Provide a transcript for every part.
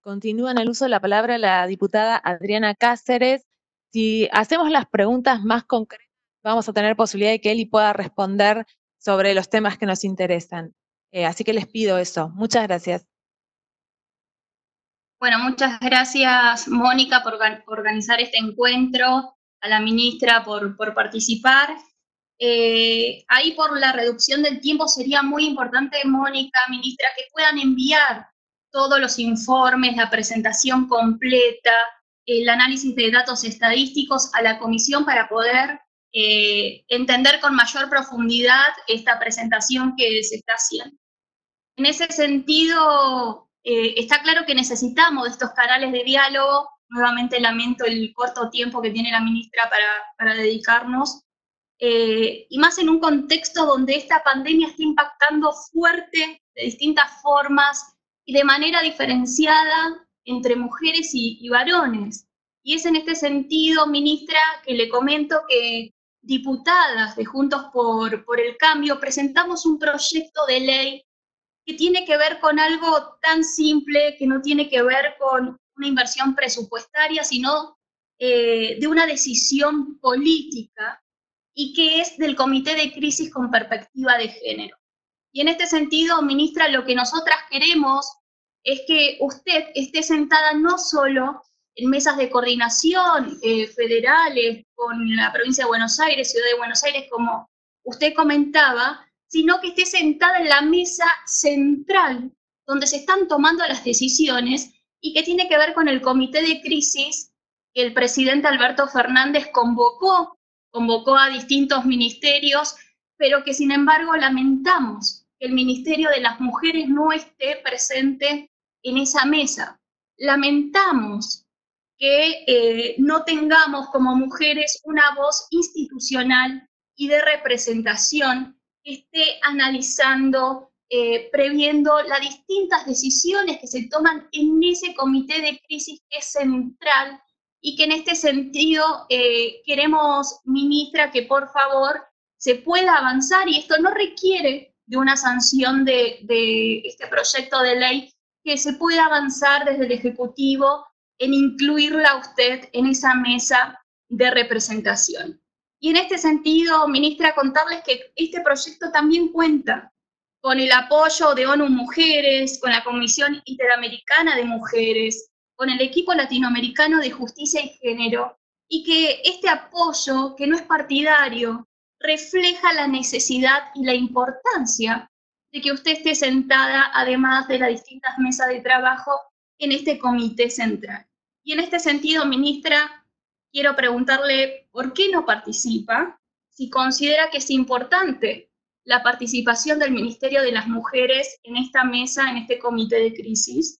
Continúa en el uso de la palabra la diputada Adriana Cáceres. Si hacemos las preguntas más concretas, vamos a tener posibilidad de que Eli pueda responder sobre los temas que nos interesan. Así que les pido eso. Muchas gracias. Bueno, muchas gracias, Mónica, por organizar este encuentro, a la ministra por participar. Ahí por la reducción del tiempo sería muy importante, Mónica, ministra, que puedan enviar todos los informes, la presentación completa, el análisis de datos estadísticos a la comisión para poder entender con mayor profundidad esta presentación que se está haciendo. En ese sentido, está claro que necesitamos de estos canales de diálogo. Nuevamente lamento el corto tiempo que tiene la ministra para dedicarnos, y más en un contexto donde esta pandemia está impactando fuerte de distintas formas y de manera diferenciada entre mujeres y varones. Y es en este sentido, ministra, que le comento que diputadas de Juntos por el Cambio presentamos un proyecto de ley que tiene que ver con algo tan simple, que no tiene que ver con una inversión presupuestaria, sino de una decisión política, y que es del Comité de Crisis con Perspectiva de Género. Y en este sentido, ministra, lo que nosotras queremos es que usted esté sentada no solo en mesas de coordinación federales con la provincia de Buenos Aires, Ciudad de Buenos Aires, como usted comentaba, sino que esté sentada en la mesa central, donde se están tomando las decisiones y que tiene que ver con el comité de crisis que el presidente Alberto Fernández convocó a distintos ministerios, pero que sin embargo lamentamos que el Ministerio de las Mujeres no esté presente en esa mesa. Lamentamos que no tengamos como mujeres una voz institucional y de representación que esté analizando, previendo las distintas decisiones que se toman en ese comité de crisis que es central, y que en este sentido queremos, ministra, que por favor se pueda avanzar, y esto no requiere de una sanción de este proyecto de ley, que se pueda avanzar desde el Ejecutivo en incluirla a usted en esa mesa de representación. Y en este sentido, ministra, contarles que este proyecto también cuenta con el apoyo de ONU Mujeres, con la Comisión Interamericana de Mujeres, con el equipo latinoamericano de justicia y género, y que este apoyo, que no es partidario, refleja la necesidad y la importancia de que usted esté sentada, además de las distintas mesas de trabajo, en este comité central. Y en este sentido, ministra, quiero preguntarle por qué no participa, si considera que es importante la participación del Ministerio de las Mujeres en esta mesa, en este comité de crisis.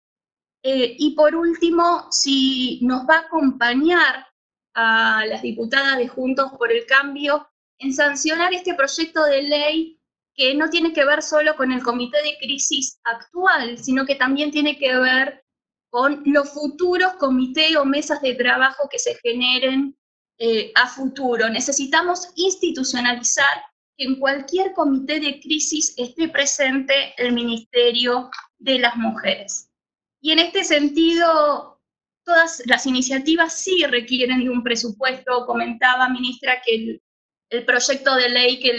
Y por último, si nos va a acompañar a las diputadas de Juntos por el Cambio en sancionar este proyecto de ley, que no tiene que ver solo con el comité de crisis actual, sino que también tiene que ver con los futuros comités o mesas de trabajo que se generen a futuro. Necesitamos institucionalizar que en cualquier comité de crisis esté presente el Ministerio de las Mujeres. Y en este sentido, todas las iniciativas sí requieren de un presupuesto. Comentaba, ministra, que el proyecto de ley que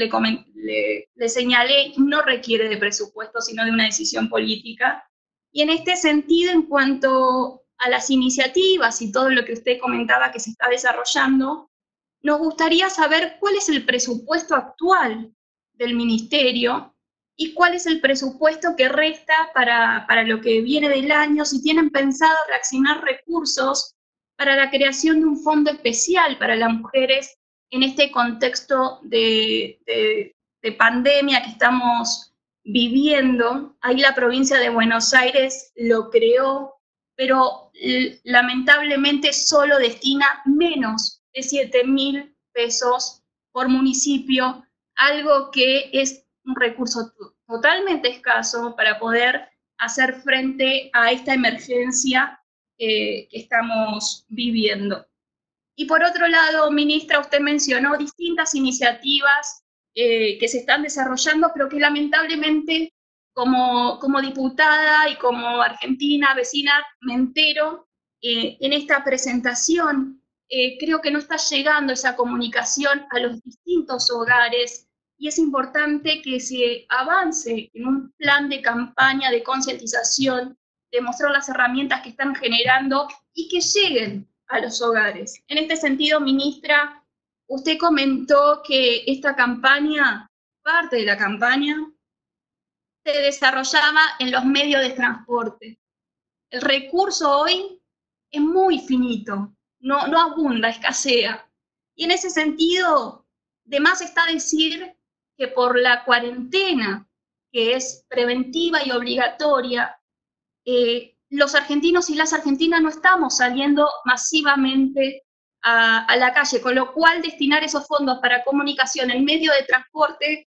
le señalé no requiere de presupuesto, sino de una decisión política. Y en este sentido, en cuanto a las iniciativas y todo lo que usted comentaba que se está desarrollando, nos gustaría saber cuál es el presupuesto actual del ministerio y cuál es el presupuesto que resta para lo que viene del año, si tienen pensado reaccionar recursos para la creación de un fondo especial para las mujeres en este contexto de pandemia que estamos viviendo. Ahí la provincia de Buenos Aires lo creó, pero lamentablemente solo destina menos de 7.000 pesos por municipio, algo que es un recurso totalmente escaso para poder hacer frente a esta emergencia que estamos viviendo. Y por otro lado, ministra, usted mencionó distintas iniciativas que se están desarrollando, pero que lamentablemente como diputada y como argentina, vecina, me entero en esta presentación. Creo que no está llegando esa comunicación a los distintos hogares y es importante que se avance en un plan de campaña de concientización, de mostrar las herramientas que están generando y que lleguen a los hogares. En este sentido, ministra, usted comentó que esta campaña, parte de la campaña, se desarrollaba en los medios de transporte. El recurso hoy es muy finito, no abunda, escasea. Y en ese sentido, de más está decir que por la cuarentena, que es preventiva y obligatoria, los argentinos y las argentinas no estamos saliendo masivamente a la calle, con lo cual destinar esos fondos para comunicación en medio de transporte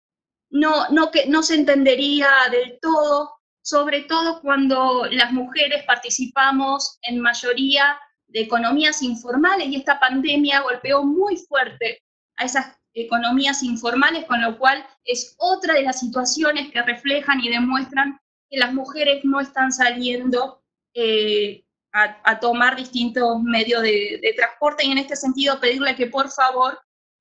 no se entendería del todo, sobre todo cuando las mujeres participamos en mayoría de economías informales y esta pandemia golpeó muy fuerte a esas economías informales, con lo cual es otra de las situaciones que reflejan y demuestran que las mujeres no están saliendo a tomar distintos medios de transporte y en este sentido pedirle que por favor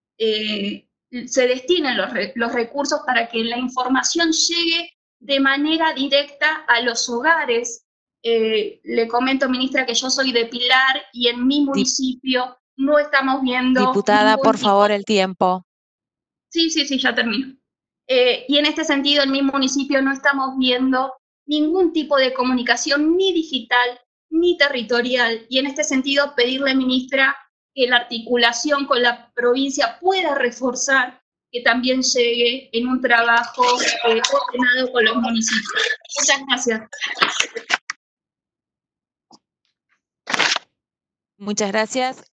se destinen los recursos para que la información llegue de manera directa a los hogares. Le comento, ministra, que yo soy de Pilar y en mi municipio no estamos viendo... Diputada, por favor, el tiempo. Sí, ya termino. Y en este sentido, en mi municipio no estamos viendo ningún tipo de comunicación ni digital ni territorial. Y en este sentido, pedirle, ministra, que la articulación con la provincia pueda reforzar, que también llegue en un trabajo ordenado con los municipios. Muchas gracias. Muchas gracias.